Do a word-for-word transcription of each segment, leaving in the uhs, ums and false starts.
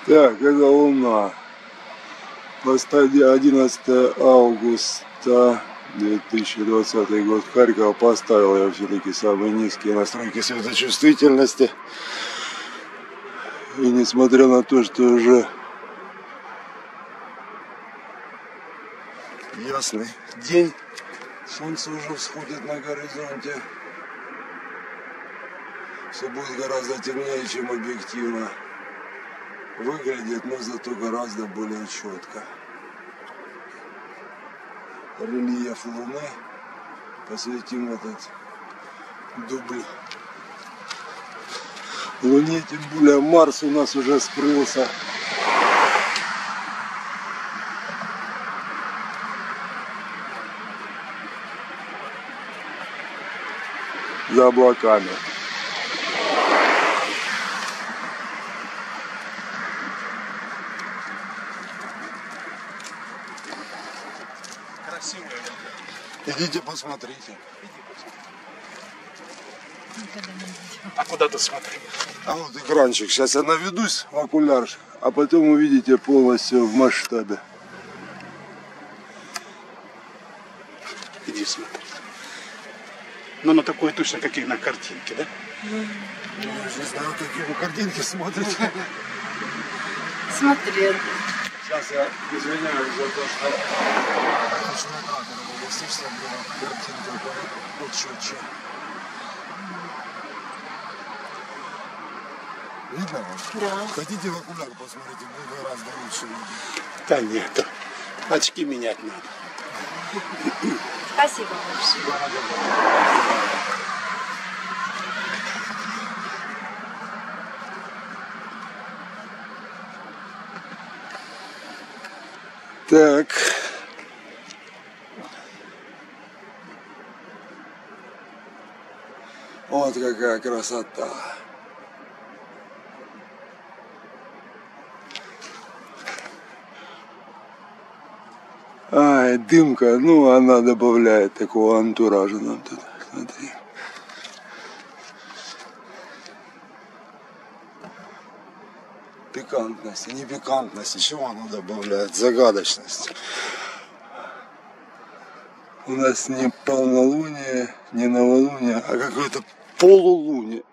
Так, это Луна. одиннадцатое августа две тысячи двадцатый год. Харьков. Поставил я все-таки самые низкие настройки светочувствительности. И несмотря на то, что уже ясный день, солнце уже всходит на горизонте. Все будет гораздо темнее, чем объективно выглядит, но зато гораздо более четко. Рельеф Луны посвятим этот дубль Луне, тем более Марс у нас уже скрылся. За облаками. Красивая. Идите посмотрите. А куда ты смотри? А вот экранчик. Сейчас я наведусь в окуляр, а потом увидите полностью в масштабе. Иди смотри. Ну, на такое точно, как и на картинке, да? Я не знаю, какие вы картинки смотрите. Смотрел. Сейчас я извиняюсь за то, что точно кратер был, естественно, была картинка почетче. Видно вам? Да. Хотите в окуляр посмотрите, будет гораздо лучше видно. Да нет, очки менять надо. Спасибо большое. Так. Вот какая красота. Ай, дымка, ну она добавляет такого антуража нам тут. Смотри. Пикантности, не пикантности, чего она добавляет? Загадочность. У нас не полнолуние, не новолуние, а какое-то полулуние.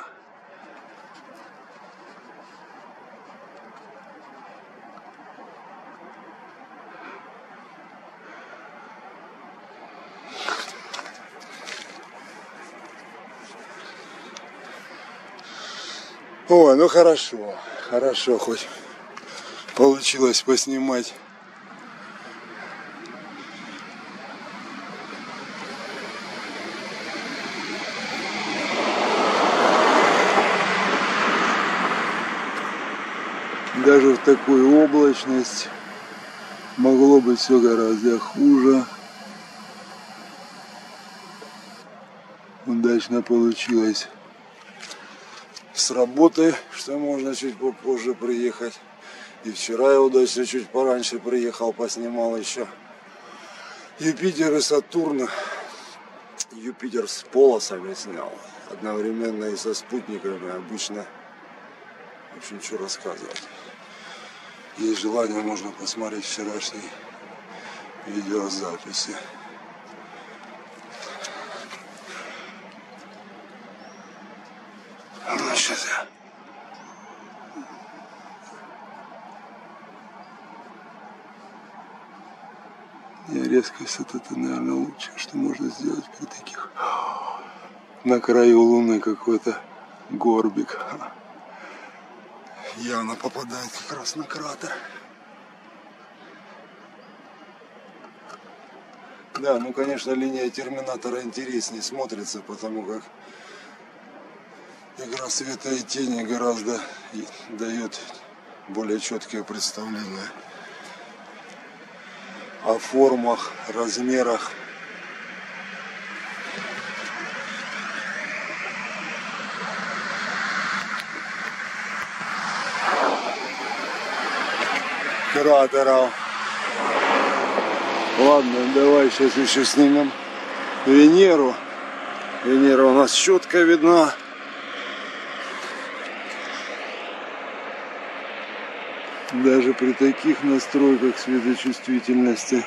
Ой, ну хорошо, хорошо, хоть получилось поснимать. Даже в такую облачность могло быть все гораздо хуже. Удачно получилось с работы, что можно чуть попозже приехать. И вчера я удачно чуть пораньше приехал, поснимал еще Юпитер и Сатурн. Юпитер с полосами снял, одновременно и со спутниками. Обычно, в общем, что рассказывать. Есть желание, можно посмотреть вчерашние видеозаписи. Ну, сейчас я... Не, резкость это, наверное, лучшее, что можно сделать при таких... На краю Луны какой-то горбик. Явно попадает как раз на кратер. Да, ну, конечно, линия Терминатора интереснее смотрится, потому как игра света и тени гораздо дает более четкое представление о формах, размерах. Кратеров. Ладно, давай сейчас еще снимем Венеру. Венера у нас четко видна. Даже при таких настройках светочувствительности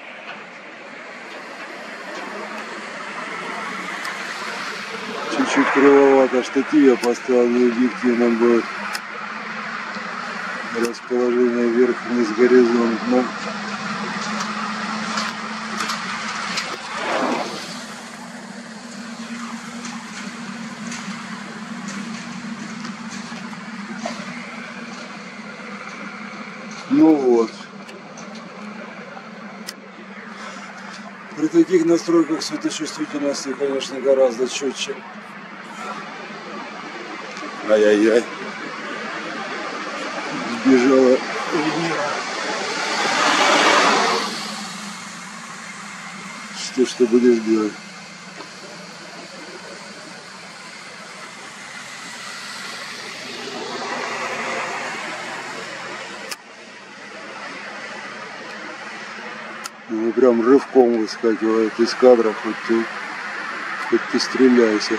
чуть-чуть кривовато штатив я поставил, и объективно будет расположение вверх-вниз горизонт. Но ну вот. При таких настройках светочувствительности, конечно, гораздо четче. Ай-яй-яй. Сбежала Венера. Что ж ты будешь делать? Ну, прям рывком выскакивает из кадра, хоть ты, хоть ты стреляйся.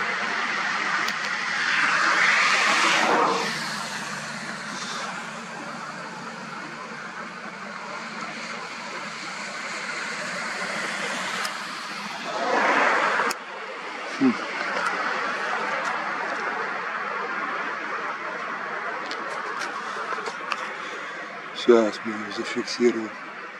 Хм. Сейчас мы ее зафиксируем.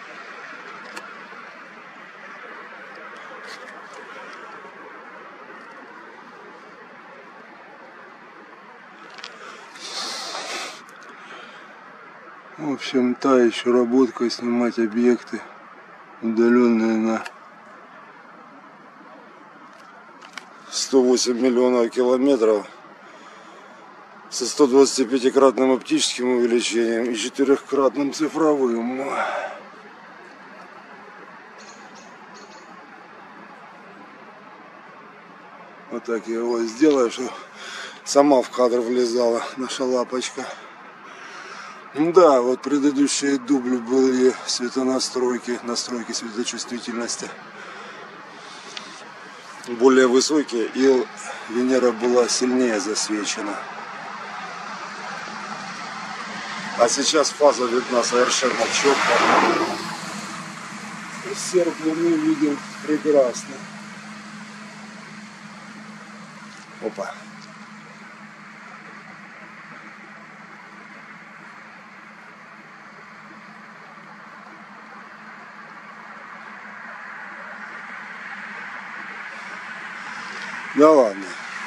В общем, та еще работка, снимать объекты, удаленные на сто восемь миллионов километров со сто двадцатипятикратным оптическим увеличением и четырехкратным цифровым. Вот так я его сделаю, что сама в кадр влезала наша лапочка. Да, вот предыдущие дубли были светонастройки, настройки светочувствительности более высокие, и Венера была сильнее засвечена. А сейчас фаза видна совершенно четко. Серп Луны видим прекрасно. Опа. Да ладно.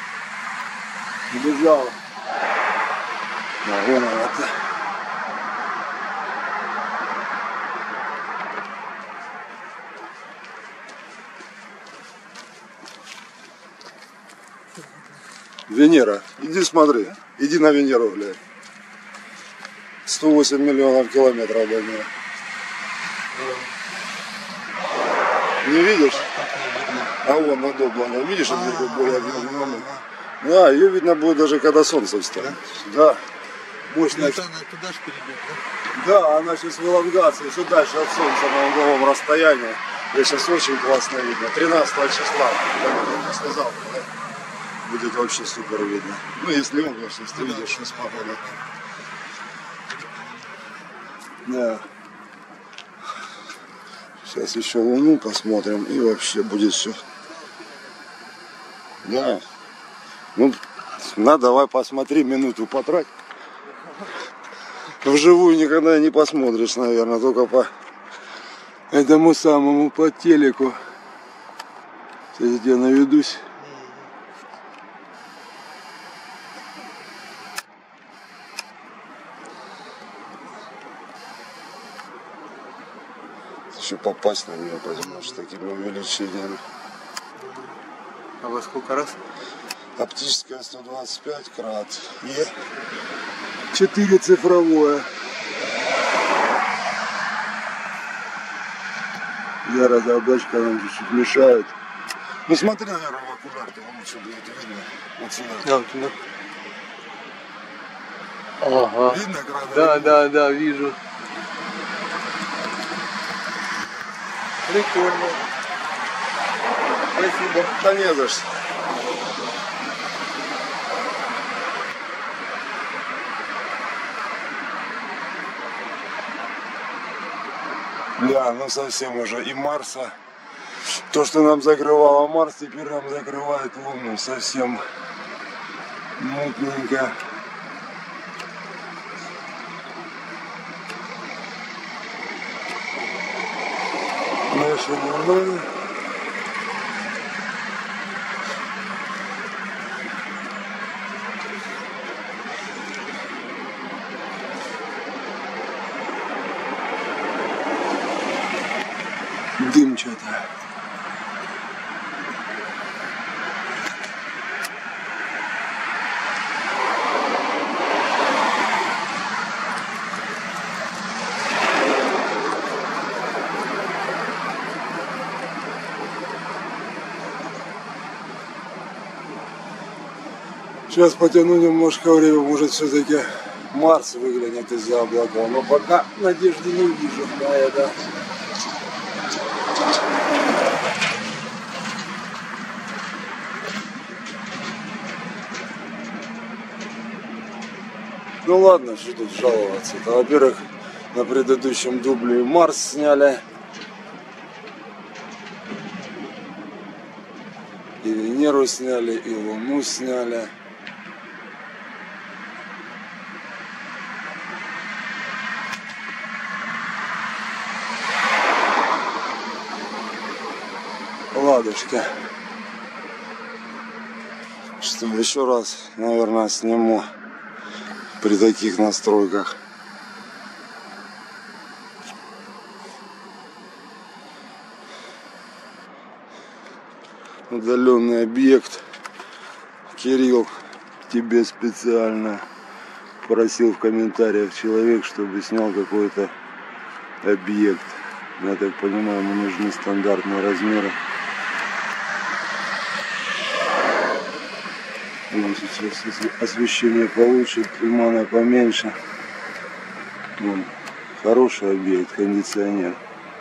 Бежал. Да, вон она-то. Венера. Иди смотри. Иди на Венеру, глянь. сто восемь миллионов километров до нее. Не видишь? А вон над облаком, видишь, где более объемный. Да, ее видно будет даже когда солнце встанет. Да. Мощная. Это она туда же перейдет, да? Да, она сейчас в элонгации, все дальше от солнца на угловом расстоянии. Я сейчас очень классно видно. тринадцатого числа, как я сказал, да? Будет вообще супер видно. Ну, если он, конечно, ты видишь, что с погодой. Да. Сейчас еще Луну посмотрим, и вообще будет все. Да. Ну, на, давай посмотри, минуту потрать. Вживую никогда не посмотришь, наверное, только по этому самому, по телеку. Сейчас я наведусь. Еще попасть на нее, потому что такими увеличениями. А во сколько раз? Оптическая сто двадцать пять крат. И четыре цифровое. Зараз облачка нам чуть-чуть мешают. Ну смотри, наверное, в окуляр, лучше будет видно. Вот сюда. Да, вот туда. Ага. Видно градус? Да, да, да, вижу. Прикольно. Спасибо. Да не за что. Да, ну совсем уже и Марса. То, что нам закрывало Марс, теперь нам закрывает Луну. Совсем мутненько. Наша Луна. Дым что-то. Сейчас потяну немножко время, может все-таки Марс выглянет из-за облаков, но пока надежды не вижу на это. Ну ладно, что тут жаловаться-то. Во-первых, на предыдущем дубле Марс сняли. И Венеру сняли, и Луну сняли. Ладушки. Что, еще раз, наверное, сниму при таких настройках. Удаленный объект. Кирилл, тебе специально просил в комментариях человек, чтобы снял какой-то объект. Я так понимаю, ему нужны стандартные размеры. Он сейчас освещение получит, тумана поменьше. Вон, хороший объект, кондиционер.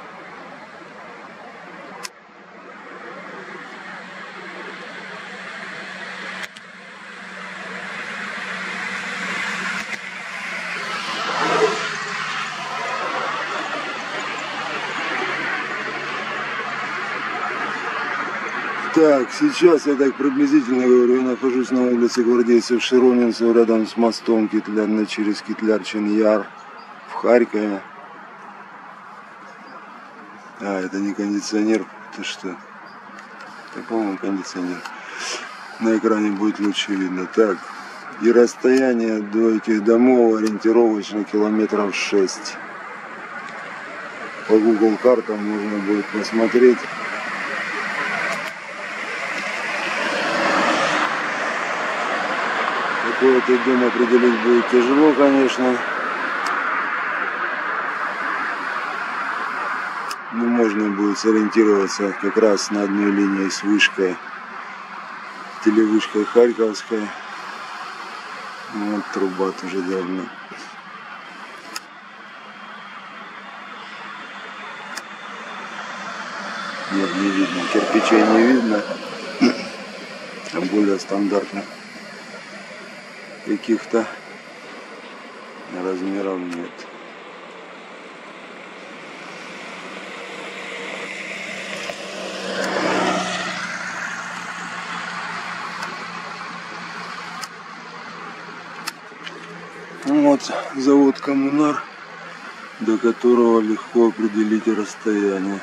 Так, сейчас я так приблизительно говорю, я нахожусь на улице гвардейцев Широнинцев, рядом с мостом Китлярный через Китляр-Чин-Яр в Харькове. А, это не кондиционер, это что? Это, по-моему, кондиционер. На экране будет лучше видно. Так, и расстояние до этих домов ориентировочно километров шесть. По Google картам можно будет посмотреть. Какой-то дом определить будет тяжело, конечно. Но можно будет сориентироваться как раз на одной линии с вышкой, телевышкой Харьковской. Вот труба тоже давно. Нет, не видно. Кирпичей не видно. А более стандартных каких-то размеров нет. Вот завод Коммунар, до которого легко определить расстояние.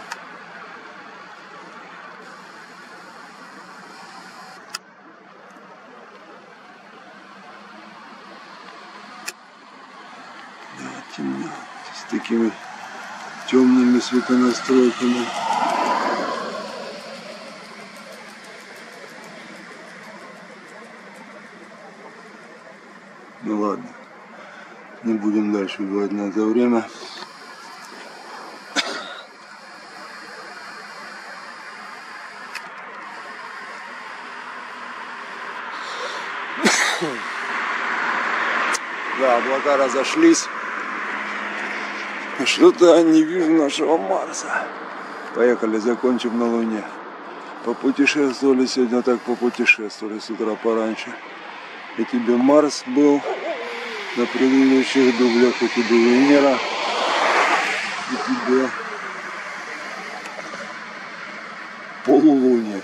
Темно, с такими темными светонастройками. Ну ладно, не будем дальше убивать на это время. Да, облака разошлись. Что-то не вижу нашего Марса. Поехали, закончим на Луне. Попутешествовали сегодня, так попутешествовали с утра пораньше. И тебе Марс был на предыдущих дублях, и тебе Венера, и тебе полулуние.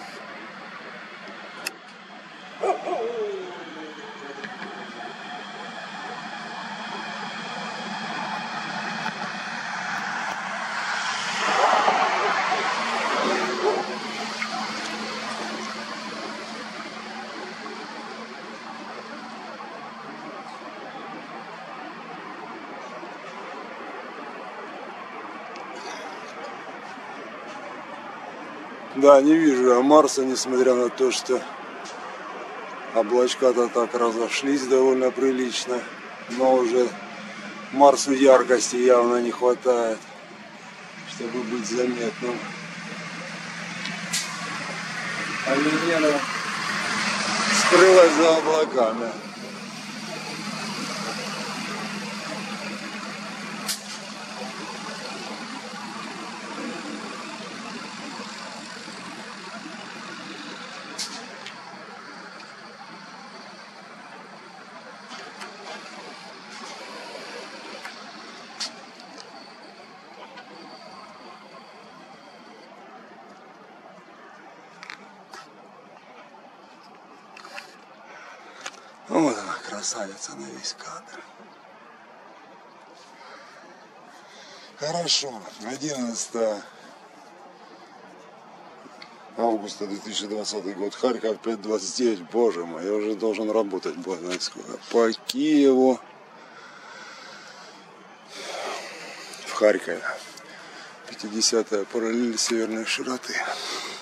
Да, не вижу я Марса, несмотря на то, что облачка-то так разошлись довольно прилично, но уже Марсу яркости явно не хватает, чтобы быть заметным. А Венера скрылась за облаками. Вот она, красавица на весь кадр. Хорошо, одиннадцатое августа две тысячи двадцатый год, Харьков пять двадцать девять, боже мой, я уже должен работать, бог знает сколько, по Киеву, в Харькове, пятидесятая параллель северной широты.